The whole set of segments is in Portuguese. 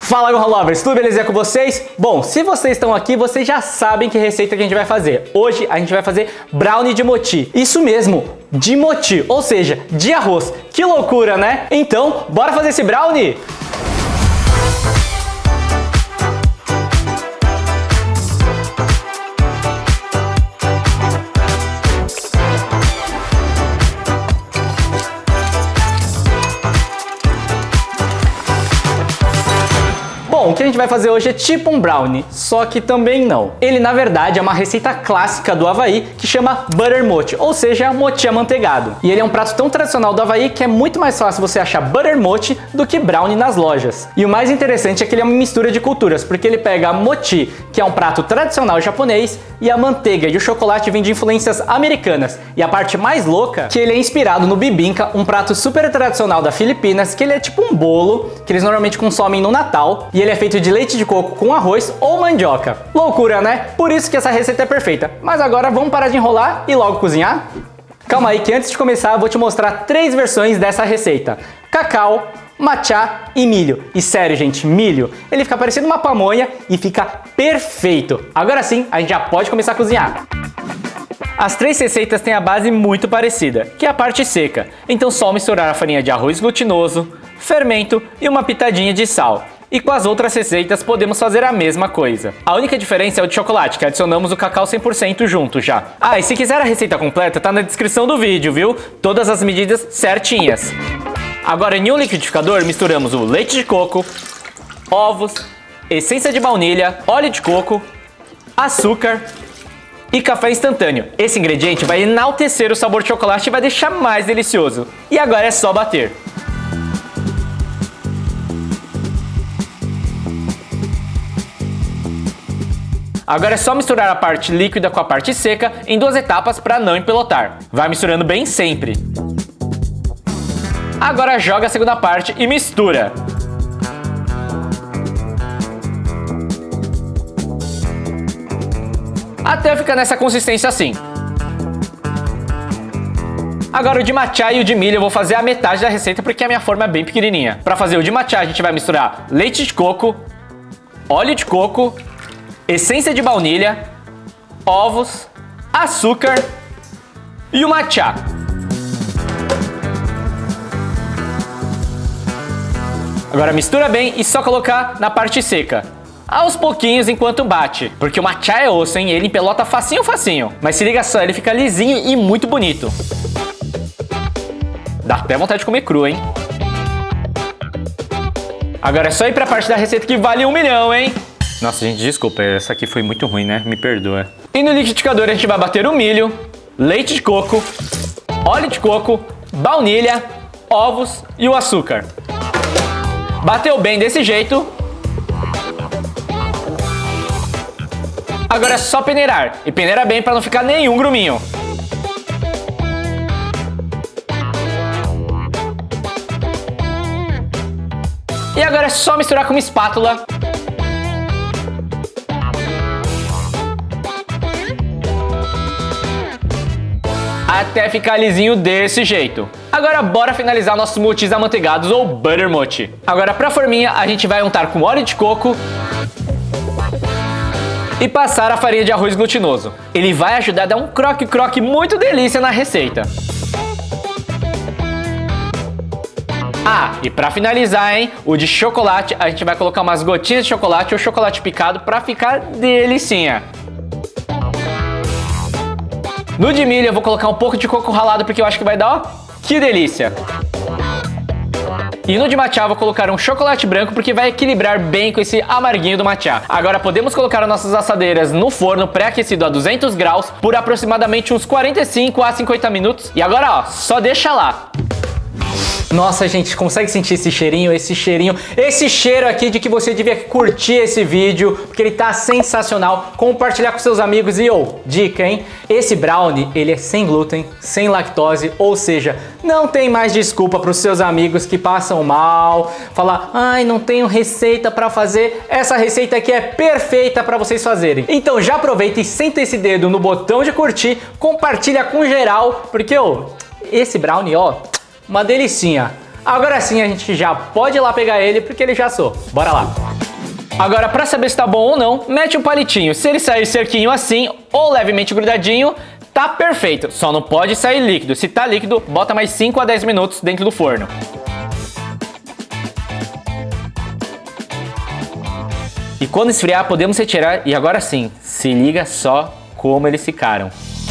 Fala, Gohan Lovers, tudo beleza com vocês? Bom, se vocês estão aqui, vocês já sabem que receita que a gente vai fazer. Hoje a gente vai fazer brownie de mochi. Isso mesmo, de mochi, ou seja, de arroz. Que loucura, né? Então, bora fazer esse brownie? Bom, o que a gente vai fazer hoje é tipo um brownie, só que também não. Ele, na verdade, é uma receita clássica do Havaí que chama Butter Mochi, ou seja, mochi amanteigado. E ele é um prato tão tradicional do Havaí que é muito mais fácil você achar Butter Mochi do que brownie nas lojas. E o mais interessante é que ele é uma mistura de culturas, porque ele pega a mochi, que é um prato tradicional japonês, e a manteiga e o chocolate vêm de influências americanas. E a parte mais louca, que ele é inspirado no bibinka, um prato super tradicional da Filipinas, que ele é tipo um bolo, que eles normalmente consomem no Natal, e ele é feito de leite de coco com arroz ou mandioca. Loucura, né? Por isso que essa receita é perfeita. Mas agora vamos parar de enrolar e logo cozinhar? Calma aí que antes de começar eu vou te mostrar 3 versões dessa receita: cacau, matcha e milho. E sério, gente, milho, ele fica parecendo uma pamonha e fica perfeito. Agora sim, a gente já pode começar a cozinhar. As 3 receitas têm a base muito parecida, que é a parte seca. Então só misturar a farinha de arroz glutinoso, fermento e uma pitadinha de sal. E com as outras receitas podemos fazer a mesma coisa. A única diferença é o de chocolate, que adicionamos o cacau 100% junto já. Ah, e se quiser a receita completa, tá na descrição do vídeo, viu? Todas as medidas certinhas. Agora, em um liquidificador, misturamos o leite de coco, ovos, essência de baunilha, óleo de coco, açúcar e café instantâneo. Esse ingrediente vai enaltecer o sabor de chocolate e vai deixar mais delicioso. E agora é só bater. Agora é só misturar a parte líquida com a parte seca em 2 etapas para não empelotar. Vai misturando bem sempre. Agora joga a segunda parte e mistura. Até ficar nessa consistência assim. Agora o de matcha e o de milho eu vou fazer a metade da receita porque a minha forma é bem pequenininha. Para fazer o de matcha a gente vai misturar leite de coco, óleo de coco, essência de baunilha, ovos, açúcar e o matcha. Agora mistura bem e só colocar na parte seca. Aos pouquinhos enquanto bate, porque o matcha é osso, hein? Ele empelota facinho, facinho. Mas se liga só, ele fica lisinho e muito bonito. Dá até vontade de comer cru, hein? Agora é só ir pra parte da receita que vale 1 milhão, hein? Nossa, gente, desculpa, essa aqui foi muito ruim, né? Me perdoa. E no liquidificador a gente vai bater o milho, leite de coco, óleo de coco, baunilha, ovos e o açúcar. Bateu bem desse jeito. Agora é só peneirar. E peneira bem para não ficar nenhum gruminho. E agora é só misturar com uma espátula. Até ficar lisinho desse jeito. Agora bora finalizar nossos mochis amanteigados ou Butter Mochi. Agora pra forminha a gente vai untar com óleo de coco e passar a farinha de arroz glutinoso. Ele vai ajudar a dar um croque-croque muito delícia na receita. Ah, e pra finalizar, hein, o de chocolate, a gente vai colocar umas gotinhas de chocolate ou chocolate picado pra ficar delicinha. No de milho eu vou colocar um pouco de coco ralado porque eu acho que vai dar, ó, que delícia. E no de matcha eu vou colocar um chocolate branco porque vai equilibrar bem com esse amarguinho do matcha. Agora podemos colocar as nossas assadeiras no forno pré-aquecido a 200 graus por aproximadamente uns 45 a 50 minutos. E agora, ó, só deixa lá. Nossa, gente, consegue sentir esse cheirinho, esse cheiro aqui de que você devia curtir esse vídeo, porque ele tá sensacional, compartilhar com seus amigos e, dica, hein? Esse brownie, ele é sem glúten, sem lactose, ou seja, não tem mais desculpa para os seus amigos que passam mal, falar, ai, não tenho receita para fazer, essa receita aqui é perfeita para vocês fazerem. Então já aproveita e senta esse dedo no botão de curtir, compartilha com geral, porque, esse brownie, ó, uma delicinha. Agora sim a gente já pode ir lá pegar ele porque ele já assou. Bora lá. Agora, pra saber se tá bom ou não, mete um palitinho. Se ele sair cerquinho assim ou levemente grudadinho, tá perfeito. Só não pode sair líquido. Se tá líquido, bota mais 5 a 10 minutos dentro do forno. E quando esfriar, podemos retirar. E agora sim, se liga só como eles ficaram.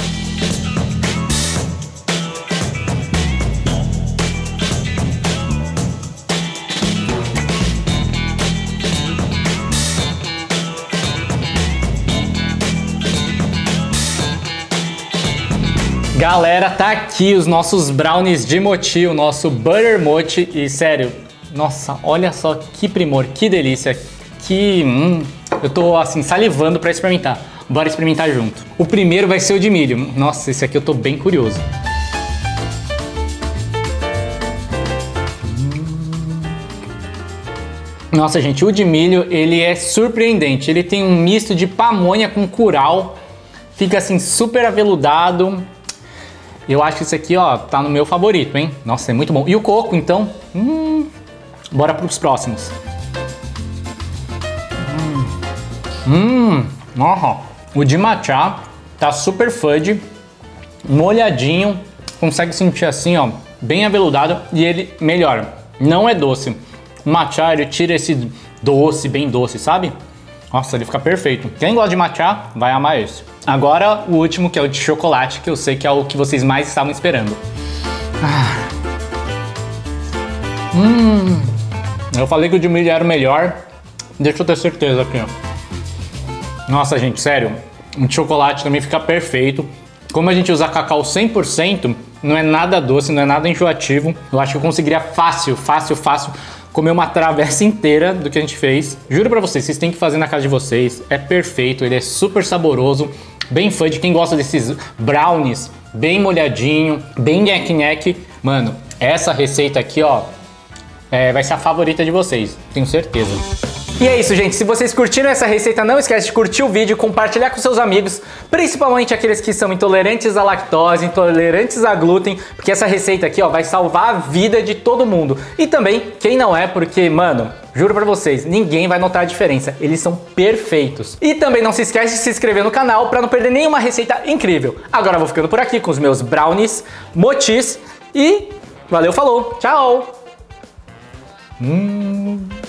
Galera, tá aqui os nossos brownies de mochi, o nosso butter mochi. E sério, nossa, olha só que primor, que delícia. Eu tô assim salivando pra experimentar. Bora experimentar junto. O primeiro vai ser o de milho. Nossa, esse aqui eu tô bem curioso. Nossa, gente, o de milho, ele é surpreendente. Ele tem um misto de pamonha com curau. Fica assim super aveludado. Eu acho que esse aqui, ó, tá no meu favorito, hein? Nossa, é muito bom. E o coco, então? Bora pros próximos. Nossa. O de matcha tá super fudge, molhadinho. Consegue sentir assim, ó, bem aveludado. E ele, melhor, não é doce. O matcha, ele tira esse doce, bem doce, sabe? Nossa, ele fica perfeito. Quem gosta de matcha, vai amar esse. Agora, o último, que é o de chocolate, que eu sei que é o que vocês mais estavam esperando. Eu falei que o de milho era o melhor. Deixa eu ter certeza aqui, ó. Nossa, gente, sério. O de chocolate também fica perfeito. Como a gente usa cacau 100%, não é nada doce, não é nada enjoativo. Eu acho que eu conseguiria fácil comer uma travessa inteira do que a gente fez. Juro pra vocês têm que fazer na casa de vocês. É perfeito, ele é super saboroso, bem fã de quem gosta desses brownies, bem molhadinho, bem nheque-nheque. Mano, essa receita aqui, ó, vai ser a favorita de vocês, tenho certeza. E é isso, gente. Se vocês curtiram essa receita, não esquece de curtir o vídeo, compartilhar com seus amigos, principalmente aqueles que são intolerantes à lactose, intolerantes a glúten, porque essa receita aqui, ó, vai salvar a vida de todo mundo. E também, quem não é, porque, mano, juro pra vocês, ninguém vai notar a diferença. Eles são perfeitos. E também não se esquece de se inscrever no canal pra não perder nenhuma receita incrível. Agora eu vou ficando por aqui com os meus brownies, mochis e valeu, falou, tchau!